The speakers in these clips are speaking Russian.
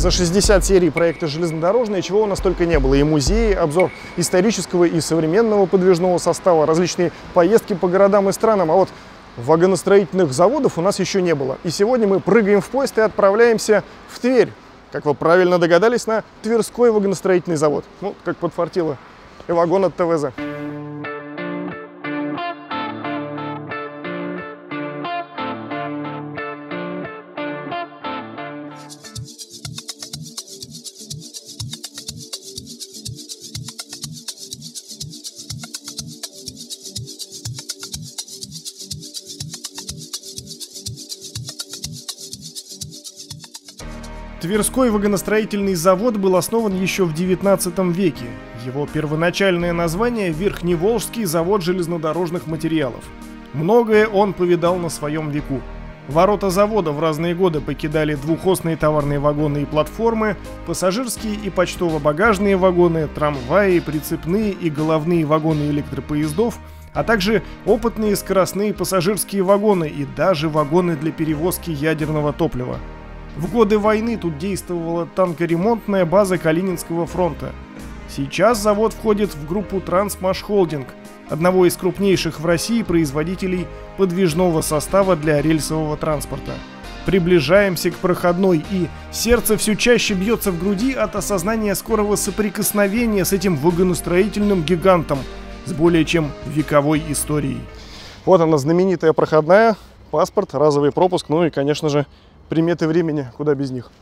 За 60 серий проекта «Железнодорожные» чего у нас только не было. И музеи, обзор исторического и современного подвижного состава, различные поездки по городам и странам. А вот вагоностроительных заводов у нас еще не было. И сегодня мы прыгаем в поезд и отправляемся в Тверь. Как вы правильно догадались, на Тверской вагоностроительный завод. Ну, как подфартило. И вагон от ТВЗ. Тверской вагоностроительный завод был основан еще в XIX веке. Его первоначальное название – Верхневолжский завод железнодорожных материалов. Многое он повидал на своем веку. Ворота завода в разные годы покидали двухосные товарные вагоны и платформы, пассажирские и почтово-багажные вагоны, трамваи, прицепные и головные вагоны электропоездов, а также опытные скоростные пассажирские вагоны и даже вагоны для перевозки ядерного топлива. В годы войны тут действовала танкоремонтная база Калининского фронта. Сейчас завод входит в группу «Трансмашхолдинг», одного из крупнейших в России производителей подвижного состава для рельсового транспорта. Приближаемся к проходной, и сердце все чаще бьется в груди от осознания скорого соприкосновения с этим вагоностроительным гигантом с более чем вековой историей. Вот она, знаменитая проходная, паспорт, разовый пропуск, ну и, конечно же, приметы времени, куда без них.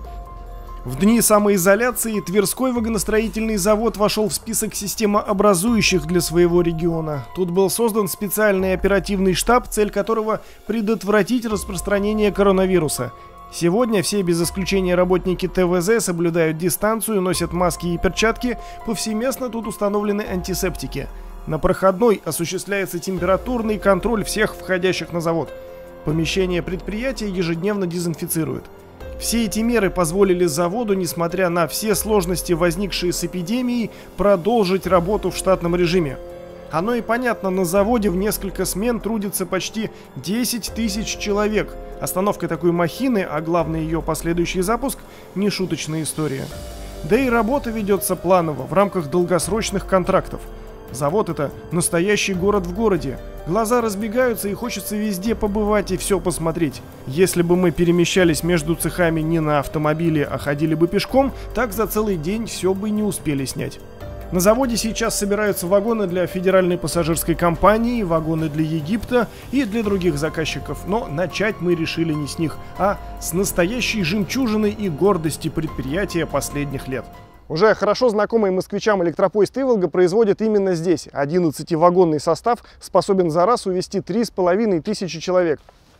В дни самоизоляции Тверской вагоностроительный завод вошел в список системообразующих для своего региона. Тут был создан специальный оперативный штаб, цель которого предотвратить распространение коронавируса. Сегодня все без исключения работники ТВЗ соблюдают дистанцию, носят маски и перчатки, повсеместно тут установлены антисептики. На проходной осуществляется температурный контроль всех входящих на завод. Помещение предприятия ежедневно дезинфицируют. Все эти меры позволили заводу, несмотря на все сложности, возникшие с эпидемией, продолжить работу в штатном режиме. Оно и понятно, на заводе в несколько смен трудится почти 10 тысяч человек. Остановка такой махины, а главное ее последующий запуск, не шуточная история. Да и работа ведется планово, в рамках долгосрочных контрактов. Завод — это настоящий город в городе. Глаза разбегаются, и хочется везде побывать и все посмотреть. Если бы мы перемещались между цехами не на автомобиле, а ходили бы пешком, так за целый день все бы не успели снять. На заводе сейчас собираются вагоны для Федеральной пассажирской компании, вагоны для Египта и для других заказчиков. Но начать мы решили не с них, а с настоящей жемчужины и гордости предприятия последних лет. Уже хорошо знакомый москвичам электропоезд «Иволга» производит именно здесь. 11-вагонный состав способен за раз увезти 3500 человек.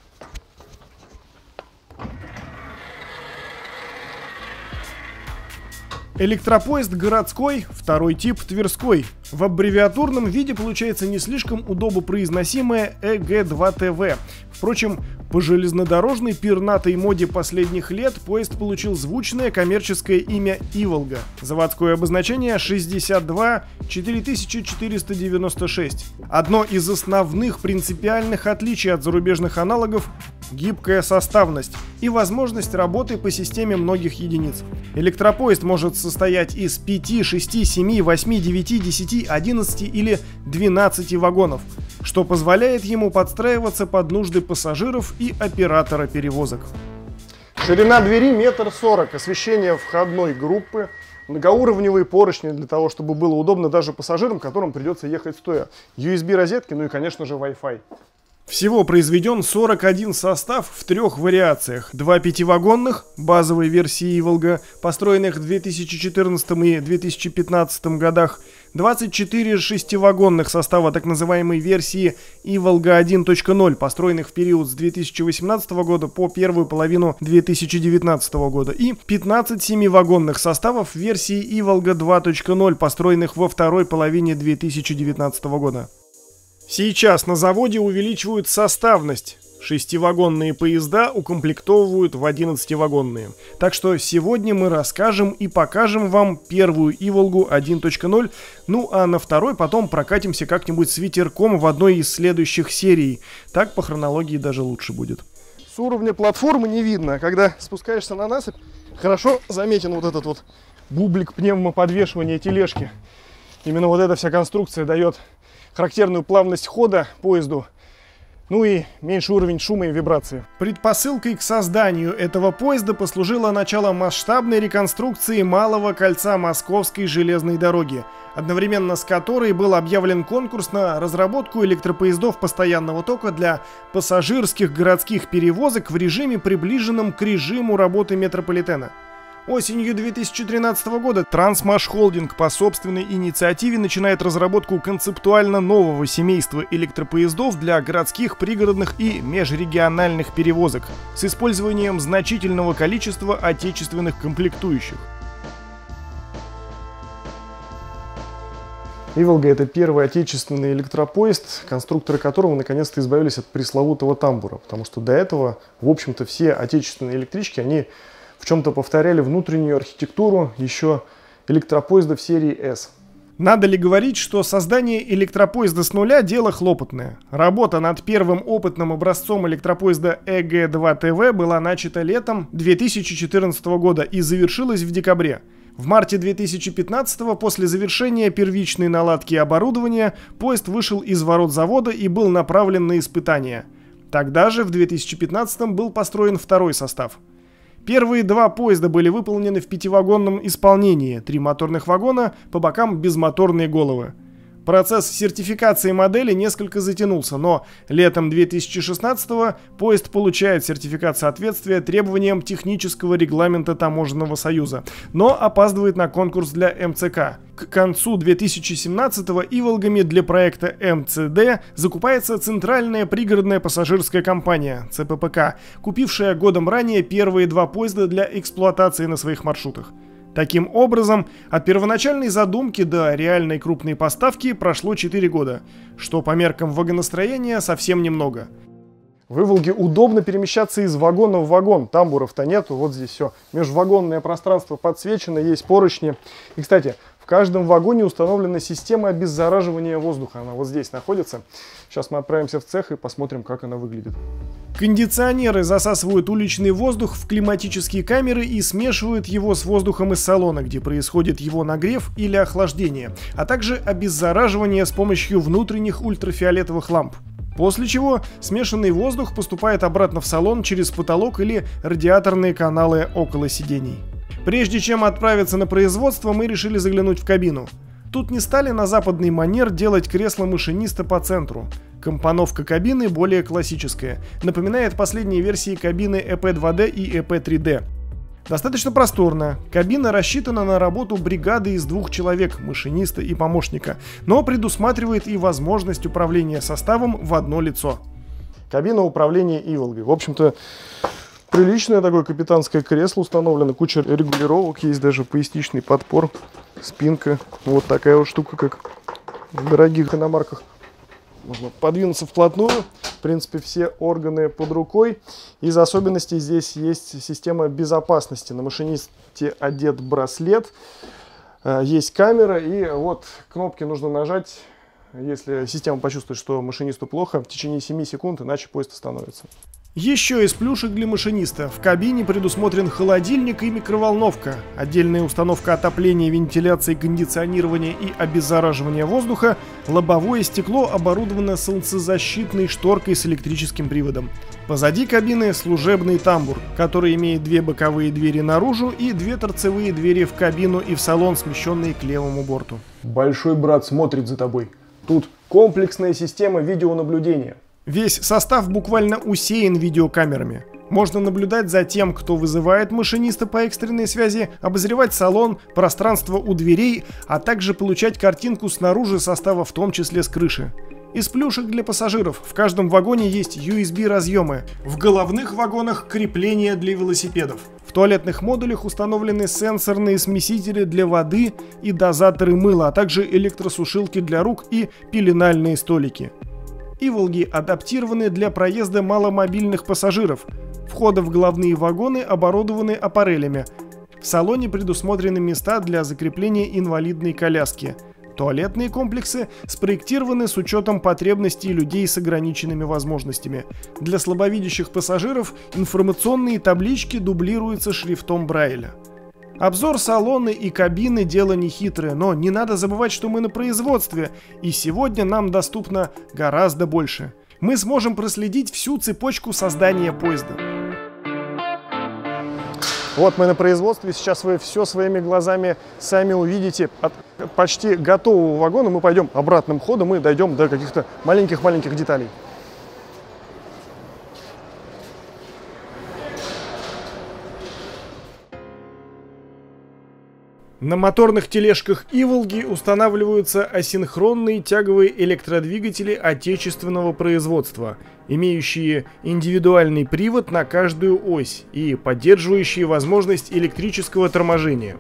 Электропоезд городской, второй тип Тверской. В аббревиатурном виде получается не слишком удобопроизносимое ЭГ-2ТВ. Впрочем, по железнодорожной пернатой моде последних лет поезд получил звучное коммерческое имя «Иволга». Заводское обозначение 62 4496. Одно из основных принципиальных отличий от зарубежных аналогов – гибкая составность и возможность работы по системе многих единиц. Электропоезд может состоять из 5, 6, 7, 8, 9, 10, 11 или 12 вагонов, что позволяет ему подстраиваться под нужды пассажиров и оператора перевозок. Ширина двери 1,40 м, освещение входной группы, многоуровневые поручни для того, чтобы было удобно даже пассажирам, которым придется ехать стоя, USB-розетки, ну и, конечно же, Wi-Fi. Всего произведен 41 состав в 3 вариациях. 2 пятивагонных, базовой версии «Иволга», построенных в 2014 и 2015 годах, 24 шестивагонных состава так называемой версии «Иволга 1.0», построенных в период с 2018 года по первую половину 2019 года, и 15 семивагонных составов версии «Иволга 2.0», построенных во второй половине 2019 года. Сейчас на заводе увеличивают составность. 6-вагонные поезда укомплектовывают в 11-вагонные. Так что сегодня мы расскажем и покажем вам первую Иволгу 1.0, ну а на второй потом прокатимся как-нибудь с ветерком в одной из следующих серий. Так по хронологии даже лучше будет. С уровня платформы не видно. Когда спускаешься на насыпь, Хорошо заметен вот этот вот бублик пневмоподвешивания тележки. Именно вот эта вся конструкция дает характерную плавность хода поезду, ну и меньший уровень шума и вибрации. Предпосылкой к созданию этого поезда послужило начало масштабной реконструкции малого кольца Московской железной дороги, одновременно с которой был объявлен конкурс на разработку электропоездов постоянного тока для пассажирских городских перевозок в режиме, приближенном к режиму работы метрополитена. Осенью 2013 года Трансмаш Холдинг по собственной инициативе начинает разработку концептуально нового семейства электропоездов для городских, пригородных и межрегиональных перевозок с использованием значительного количества отечественных комплектующих. Иволга — это первый отечественный электропоезд, конструкторы которого наконец-то избавились от пресловутого тамбура, потому что до этого, в общем-то, все отечественные электрички, они в чем-то повторяли внутреннюю архитектуру еще электропоездов серии S. Надо ли говорить, что создание электропоезда с нуля – дело хлопотное? Работа над первым опытным образцом электропоезда ЭГ-2ТВ была начата летом 2014 года и завершилась в декабре. В марте 2015 после завершения первичной наладки оборудования поезд вышел из ворот завода и был направлен на испытания. Тогда же, в 2015 был построен второй состав. Первые два поезда были выполнены в пятивагонном исполнении, 3 моторных вагона, по бокам безмоторные головы. Процесс сертификации модели несколько затянулся, но летом 2016-го поезд получает сертификат соответствия требованиям технического регламента Таможенного союза, но опаздывает на конкурс для МЦК. К концу 2017-го Иволгами для проекта МЦД закупается Центральная пригородная пассажирская компания ЦППК, купившая годом ранее первые два поезда для эксплуатации на своих маршрутах. Таким образом, от первоначальной задумки до реальной крупной поставки прошло 4 года, что по меркам вагоностроения совсем немного. В Иволге удобно перемещаться из вагона в вагон, тамбуров-то нету, вот здесь все. Межвагонное пространство подсвечено, есть поручни. И, кстати, в каждом вагоне установлена система обеззараживания воздуха, она вот здесь находится. Сейчас мы отправимся в цех и посмотрим, как она выглядит. Кондиционеры засасывают уличный воздух в климатические камеры и смешивают его с воздухом из салона, где происходит его нагрев или охлаждение, а также обеззараживание с помощью внутренних ультрафиолетовых ламп. После чего смешанный воздух поступает обратно в салон через потолок или радиаторные каналы около сидений. Прежде чем отправиться на производство, мы решили заглянуть в кабину. Тут не стали на западный манер делать кресло машиниста по центру. Компоновка кабины более классическая, напоминает последние версии кабины ЭП-2D и ЭП-3D. Достаточно просторная, кабина рассчитана на работу бригады из 2 человек, машиниста и помощника, но предусматривает и возможность управления составом в одно лицо. Кабина управления Иволгой. В общем-то, приличное такое капитанское кресло установлено, куча регулировок, есть даже поясничный подпор, спинка. Вот такая вот штука, как в дорогих иномарках. Можно подвинуться вплотную. В принципе, все органы под рукой. Из особенностей здесь есть система безопасности. На машинисте одет браслет, есть камера, и вот кнопки нужно нажать, если система почувствует, что машинисту плохо, в течение 7 секунд, иначе поезд остановится. Еще из плюшек для машиниста в кабине предусмотрен холодильник и микроволновка, отдельная установка отопления, вентиляции, кондиционирования и обеззараживания воздуха, лобовое стекло оборудовано солнцезащитной шторкой с электрическим приводом. Позади кабины служебный тамбур, который имеет 2 боковые двери наружу и 2 торцевые двери в кабину и в салон, смещенные к левому борту. Большой брат смотрит за тобой. Тут комплексная система видеонаблюдения. Весь состав буквально усеян видеокамерами. Можно наблюдать за тем, кто вызывает машиниста по экстренной связи, обозревать салон, пространство у дверей, а также получать картинку снаружи состава, в том числе с крыши. Из плюшек для пассажиров в каждом вагоне есть USB-разъемы, в головных вагонах крепления для велосипедов. В туалетных модулях установлены сенсорные смесители для воды и дозаторы мыла, а также электросушилки для рук и пеленальные столики. Иволги адаптированы для проезда маломобильных пассажиров. Входы в головные вагоны оборудованы аппарелями. В салоне предусмотрены места для закрепления инвалидной коляски. Туалетные комплексы спроектированы с учетом потребностей людей с ограниченными возможностями. Для слабовидящих пассажиров информационные таблички дублируются шрифтом Брайля. Обзор салона и кабины – дело нехитрое, но не надо забывать, что мы на производстве, и сегодня нам доступно гораздо больше. Мы сможем проследить всю цепочку создания поезда. Вот мы на производстве, сейчас вы все своими глазами сами увидите. От почти готового вагона мы пойдем обратным ходом и дойдем до каких-то маленьких-маленьких деталей. На моторных тележках «Иволги» устанавливаются асинхронные тяговые электродвигатели отечественного производства, имеющие индивидуальный привод на каждую ось и поддерживающие возможность электрического торможения.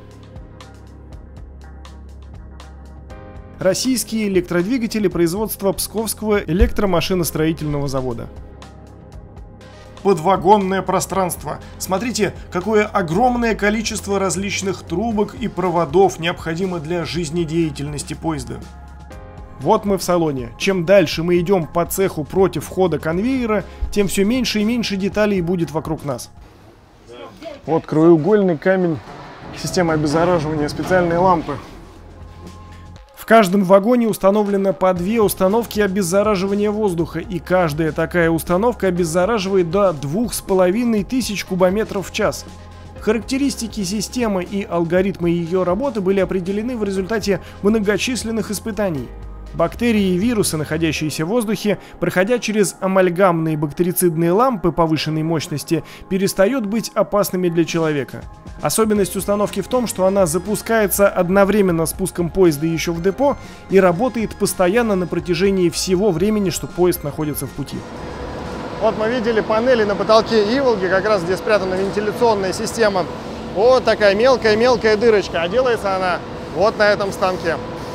Российские электродвигатели производства Псковского электромашиностроительного завода. Подвагонное пространство. Смотрите, какое огромное количество различных трубок и проводов необходимо для жизнедеятельности поезда. Вот мы в салоне. Чем дальше мы идем по цеху против хода конвейера, тем все меньше и меньше деталей будет вокруг нас. Вот краеугольный камень системы обеззараживания, специальные лампы. В каждом вагоне установлено по 2 установки обеззараживания воздуха, и каждая такая установка обеззараживает до 2500 кубометров в час. Характеристики системы и алгоритмы ее работы были определены в результате многочисленных испытаний. Бактерии и вирусы, находящиеся в воздухе, проходя через амальгамные бактерицидные лампы повышенной мощности, перестают быть опасными для человека. Особенность установки в том, что она запускается одновременно с пуском поезда еще в депо и работает постоянно на протяжении всего времени, что поезд находится в пути. Вот мы видели панели на потолке Иволги, как раз где спрятана вентиляционная система. Вот такая мелкая дырочка, а делается она вот на этом станке.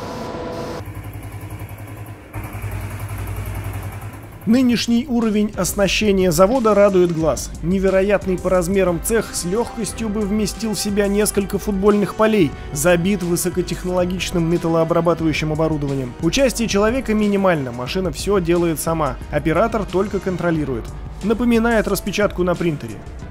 Нынешний уровень оснащения завода радует глаз. Невероятный по размерам цех с легкостью бы вместил в себя несколько футбольных полей, забит высокотехнологичным металлообрабатывающим оборудованием. Участие человека минимально, машина все делает сама, оператор только контролирует. Напоминает распечатку на принтере.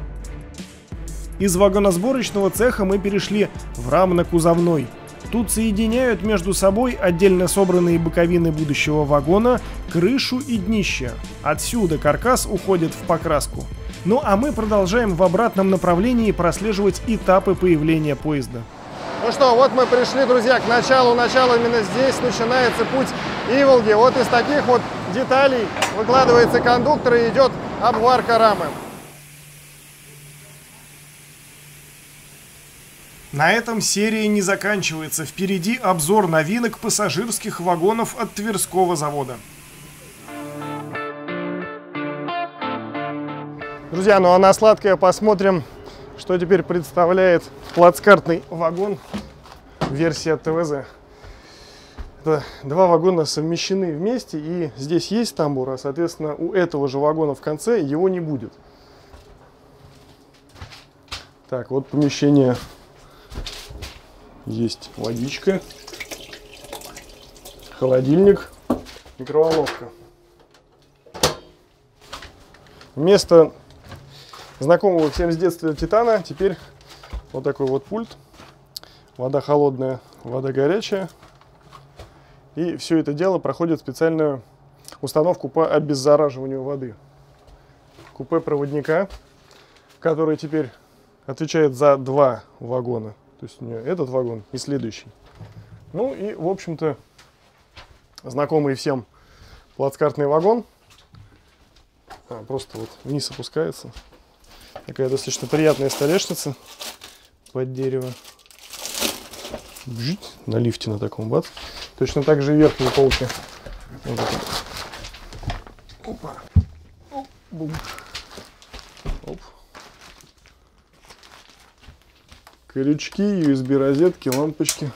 Из вагоносборочного цеха мы перешли в рамно-кузовной. Тут соединяют между собой отдельно собранные боковины будущего вагона, крышу и днище. Отсюда каркас уходит в покраску. Ну а мы продолжаем в обратном направлении прослеживать этапы появления поезда. Ну что, вот мы пришли, друзья, к началу. Именно здесь начинается путь Иволги. Вот из таких вот деталей выкладывается кондуктор и идет обварка рамы. На этом серия не заканчивается. Впереди обзор новинок пассажирских вагонов от Тверского завода. Друзья, ну а на сладкое посмотрим, что теперь представляет плацкартный вагон версии от ТВЗ. Это 2 вагона совмещены вместе, и здесь есть тамбур, а соответственно у этого же вагона в конце его не будет. Так, вот помещение. Есть водичка, холодильник, микроволновка. Вместо знакомого всем с детства титана теперь вот такой вот пульт. Вода холодная, вода горячая. И все это дело проходит специальную установку по обеззараживанию воды. Купе проводника, который теперь отвечает за 2 вагона. То есть у нее этот вагон и следующий. Ну и, в общем-то, знакомый всем плацкартный вагон. Просто вот вниз опускается. Такая достаточно приятная столешница под дерево. Бжить, на лифте на таком, бац. Точно так же и верхние полки. Вот это. Опа. Оп, бум. Оп. Крючки, USB розетки, лампочки.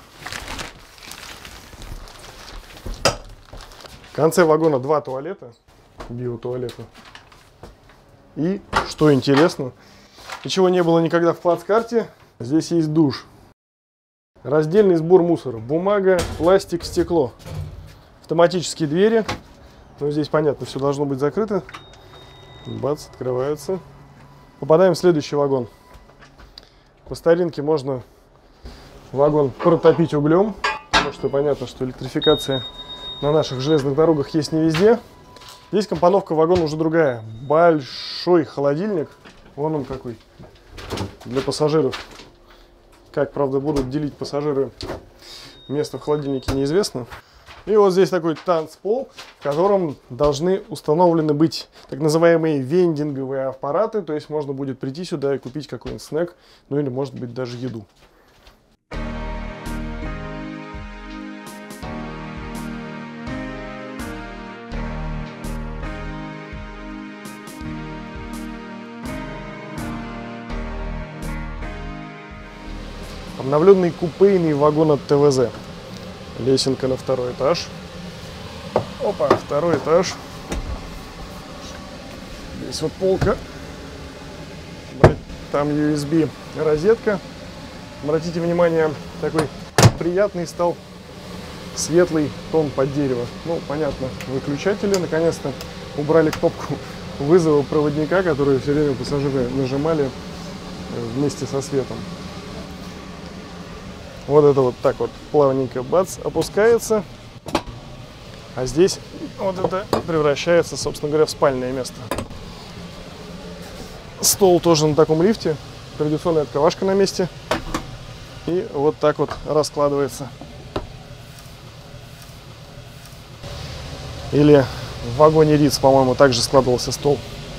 В конце вагона 2 туалета, биотуалета. И, что интересно, и чего не было никогда в плацкарте, здесь есть душ. Раздельный сбор мусора. Бумага, пластик, стекло. Автоматические двери. Ну, здесь понятно, все должно быть закрыто. Бац, открывается. Попадаем в следующий вагон. По старинке можно вагон протопить углем, потому что понятно, что электрификация на наших железных дорогах есть не везде. Здесь компоновка вагона уже другая. Большой холодильник. Вон он какой. Для пассажиров. Как, правда, будут делить пассажиры место в холодильнике, неизвестно. И вот здесь такой танцпол, в котором должны установлены быть так называемые вендинговые аппараты. То есть можно будет прийти сюда и купить какой-нибудь снэк, ну или может быть даже еду. Обновленный купейный вагон от ТВЗ. Лесенка на второй этаж. Опа, второй этаж. Здесь вот полка. Там USB розетка. Обратите внимание, такой приятный стал светлый тон под дерево. Ну, понятно, выключатели. Наконец-то убрали кнопку вызова проводника, которую все время пассажиры нажимали вместе со светом. Вот это вот так вот плавненько, бац, опускается. А здесь вот это превращается, собственно говоря, в спальное место. Стол тоже на таком лифте. Традиционная открывашка на месте. И вот так вот раскладывается. Или в вагоне Риц, по-моему, также складывался стол.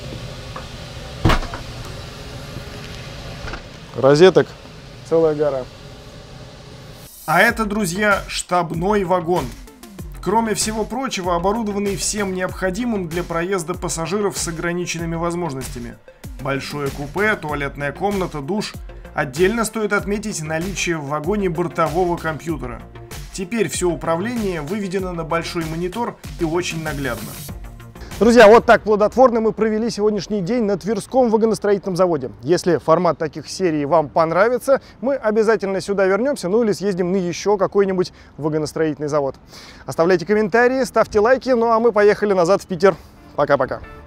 Розеток целая гора. А это, друзья, штабной вагон. Кроме всего прочего, оборудованный всем необходимым для проезда пассажиров с ограниченными возможностями. Большое купе, туалетная комната, душ. Отдельно стоит отметить наличие в вагоне бортового компьютера. Теперь все управление выведено на большой монитор и очень наглядно. Друзья, вот так плодотворно мы провели сегодняшний день на Тверском вагоностроительном заводе. Если формат таких серий вам понравится, мы обязательно сюда вернемся, ну или съездим на еще какой-нибудь вагоностроительный завод. Оставляйте комментарии, ставьте лайки, ну а мы поехали назад в Питер. Пока-пока.